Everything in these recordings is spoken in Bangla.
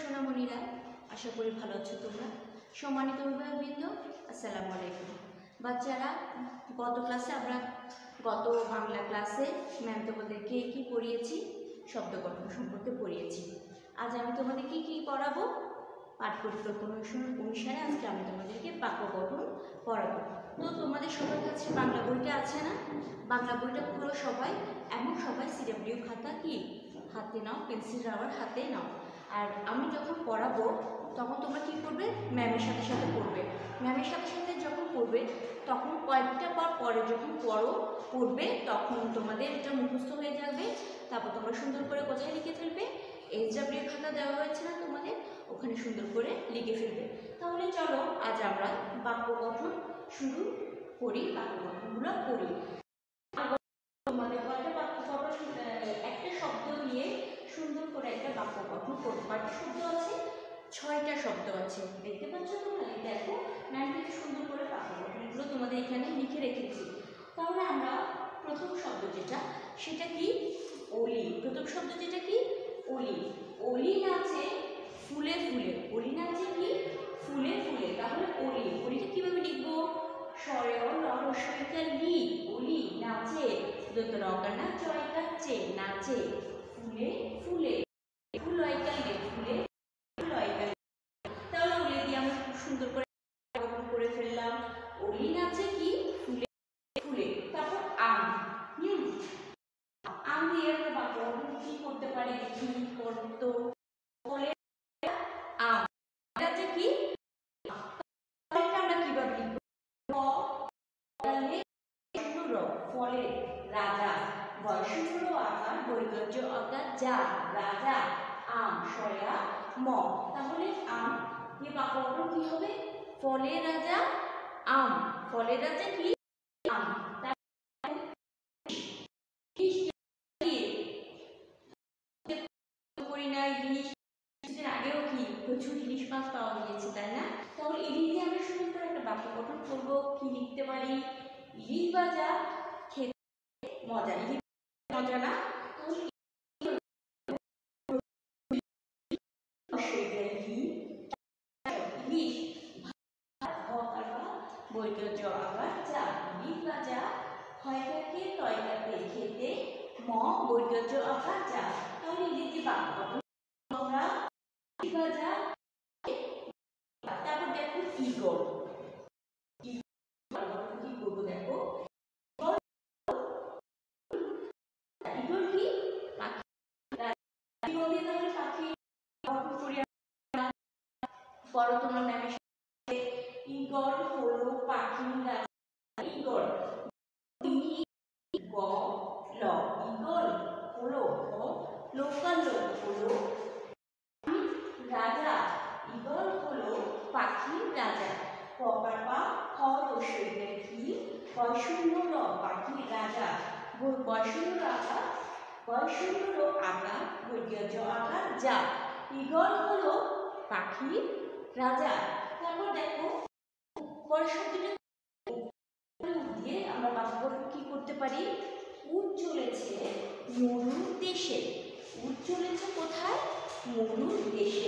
সোনামণিরা, আশা করি ভালো আছো তোমরা। সম্মানিত অভিভাবকবৃন্দ, আসসালামু আলাইকুম। বাচ্চারা, গত বাংলা ক্লাসে ম্যাম তোমাদেরকে কি পড়িয়েছি? শব্দ গঠন সম্পর্কে পড়িয়েছি। আজ আমি তোমাদেরকে কি পড়াবো? পাঠ পরিকল্পনা অনুসারে আজকে আমি তোমাদেরকে বাক্য গঠন পড়াবো। তো তোমাদের সবার কাছে বাংলা বইটা আছে না? বাংলা বইটা পুরো সবাই, এমন সবাই সিডাব্লিউ খাতা কি হাতে নাও, পেন্সিল রাবার হাতে নাও। আর আমি যখন পড়াবো তখন তোমরা কি করবে? ম্যামের সাথে সাথে পড়বে। ম্যামের সাথে সাথে যখন পড়বে তখন কয়েকটা পরে যখন পড়বে তখন তোমাদের এটা মুখস্থ হয়ে যাবে। তারপর তোমরা সুন্দর করে কোথায় লিখে ফেলবে? SW খাতা দেওয়া হয়েছে না তোমাদের, ওখানে সুন্দর করে লিখে ফেলবে। তাহলে চলো আজ আমরা বাক্য গঠন শুরু করি, বাক্য গঠনগুলো করি। তোমাদের একটা শব্দ নিয়ে সুন্দর করে একটা বাক্য গঠন করবো। কয়টা শব্দ আছে? 6টা শব্দ আছে। দেখতে পাচ্ছ তোমরা? দেখো, ম্যাম থেকে সুন্দর করে বাক্য গঠনগুলো তোমাদের এখানে লিখে রেখেছি। তাহলে আমরা প্রথম শব্দ যেটা, সেটা কি? অলি। প্রথম শব্দ যেটা কি? অলি। অলি নাচে ফুলে ফুলে। অলি নাচে কি? ফুলে ফুলে। তাহলে অলি, অলিটা কিভাবে লিখবো? লি। অলি নাচে দোতরকানা চয়কাচ্ছে নাচে ফুলে ফুলে। ফুলয়কালে ফুলে ফুলয়কালে। তাহলে অলি দিয়ে আমরা খুব সুন্দর করে গঠন করে ফেললাম। অলি নাচে কি? ফুলে ফুলে। তারপর আম। আম দিয়ে আমরা বাক্য গঠন কি করতে পারি? কি করতো? ফলে আম নাচে কি? আমরা কিভাবে লিখব? ফলে রাজা। বয়সূন্য আকার বৈগর্য আকার যা রাজা আম সয়া ম। তাহলে আম দিয়ে বাক্য গঠন কি হবে? ফলে রাজা আম। ফলে রাজা কি? আম। আগেও কি প্রচুর ইলিশ মাছ পাওয়া গিয়েছে, তাই না? তাহলে ইলিশ দিয়ে আমরা সুন্দর করে একটা বাক্য গঠন করবো। কি লিখতে পারি? ইলিশ ভাজা খেতে মজা। ইলিশ মজা না? ইলিশ বৈগর্য আবার যা। ইলিশ ভাজা হয়টাকে তয়টাকে খেতে ম বৈগর্য আবার যা। তাহলে ইলিশ বাক্য গঠন আমরা ইলিশ ভাজা। তারপর দেখো ইগল। কি করবো? দেখো ইগল কি? পাখি। ইগল দিয়ে তাহলে পাখি গঠন করি। পরে তোমরা ম্যামের সাথে ইগল হলো পাখি রাজা। ইগল গ ল। ইগল হলো লোকালো হলো রাজা। ইগল হলো পাখি রাজা। পা হ রসইয়ের কি? বয়শূন্য র পাখি রাজা। বয়শূন্য আকার বৈগর্য আকার যা। ইগল হলো পাখি রাজা। তারপর দেখো পরের শব্দটা দিয়ে আমরা বাক্য গঠন কি করতে পারি? উট চলেছে মরুর দেশে। উট চলেছে কোথায়? মরুর দেশে।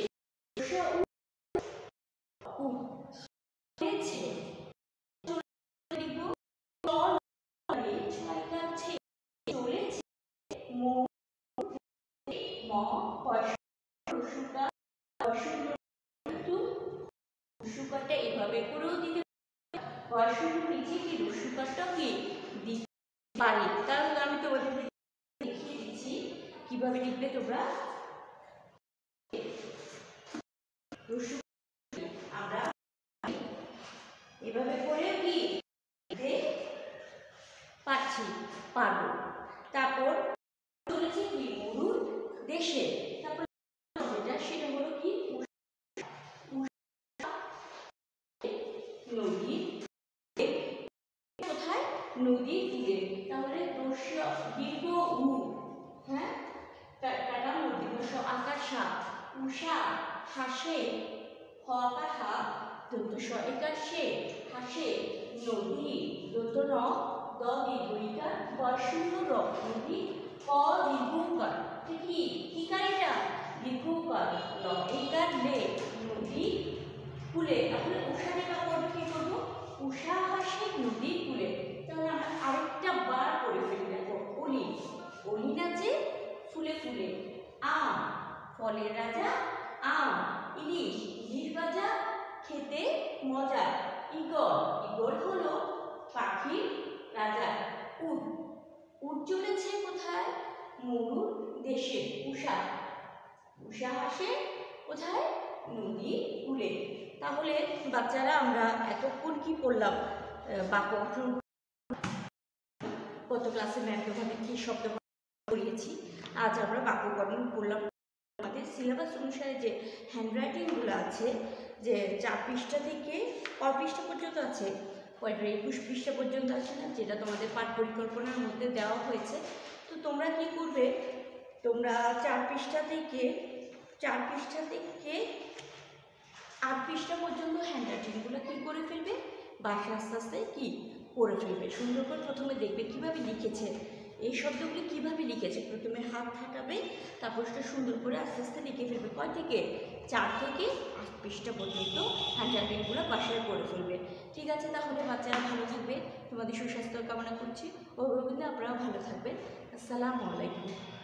এভাবে করেও দিতে নিচে কি রস্যকারটা কি দিতে পারি। তাহলে আমি তোমাদের দেখিয়ে দিচ্ছি কিভাবে লিখবে তোমরা। আমরা এভাবে করে কি পারবো। তারপর চলেছে কি? মরুর দেশে। তারপর সেটা হলো কি? নদী। কোথায়? নদীর তীরে। তাহলে দীর্ঘ উ, হ্যাঁ, টাটা দীর্ঘ আকার সা উষা হাসে হ আকার হা দন্ত স একার সে হাসে নদী দন্ত ন দ দীর্ঘিকার বয়শূন্য র নদী ক দীর্ঘকার। কি কার? এটা দীর্ঘ উকার ল একার লে নদী কূলে। তাহলে উষা যেটা করবো কি করবো, উষা হাসে নদীর কূলে। তাহলে আমরা আরেকটা বার করে ফেলি। দেখো অলি, অলি নাচে ফুলে ফুলে। আম, ফলের রাজা আম। ইলিশ, ইলিশ ভাজা খেতে মজা। ইগল, ইগল হলো পাখির রাজা। উট, উট চলেছে কোথায়, মরুর দেশে। উষা, উষা হাসে কোথায়, নদীর কূলে। তাহলে বাচ্চারা আমরা এতক্ষণ কি পড়লাম, বাক্য গঠন। গত ক্লাসে ম্যাম তোমাদের কি শব্দ পড়িয়েছি, আজ আমরা বাক্য গঠন করলাম। আমাদের সিলেবাস অনুসারে যে হ্যান্ডরাইটিংগুলো আছে, যে 4 পৃষ্ঠা থেকে কয় পৃষ্ঠা পর্যন্ত আছে, 21 পৃষ্ঠা পর্যন্ত আছে না, যেটা তোমাদের পাঠ পরিকল্পনার মধ্যে দেওয়া হয়েছে। তো তোমরা কি করবে, তোমরা 4 পৃষ্ঠা থেকে 8 পৃষ্ঠা পর্যন্ত হ্যান্ডরাইটিংগুলো কী করে ফেলবে, বাসায় আস্তে আস্তে কি করে ফেলবে। সুন্দর করে প্রথমে দেখবে কিভাবে লিখেছে, এই শব্দগুলি কিভাবে লিখেছে। প্রথমে হাত হাঁটাবে, তারপর সেটা সুন্দর করে আস্তে আস্তে লিখে ফেলবে। কয় থেকে 4 থেকে 8 পৃষ্ঠা পর্যন্ত হ্যান্ডরাইটিংগুলো বাসায় করে ফেলবে। ঠিক আছে, তাহলে বাচ্চারা ভালো থাকবে, তোমাদের সুস্বাস্থ্য কামনা করছি। অভিভাবকরা আপনারাও ভালো থাকবেন। আসসালামু আলাইকুম।